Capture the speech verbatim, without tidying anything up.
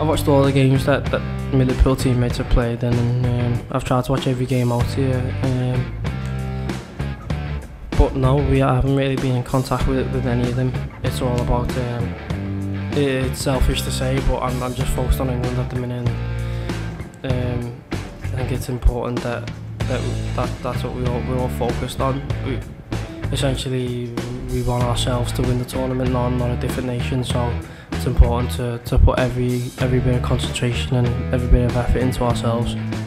I've watched all the games that, that my Liverpool teammates have played in, and um, I've tried to watch every game out here. Um, but no, we haven't really been in contact with, with any of them. It's all about, um, it's selfish to say, but I'm, I'm just focused on England at the minute. And, um, I think it's important that, that, that that's what we all, we're all focused on. We, essentially, we want ourselves to win the tournament, not, not a different nation, so it's important to, to put every every bit of concentration and every bit of effort into ourselves.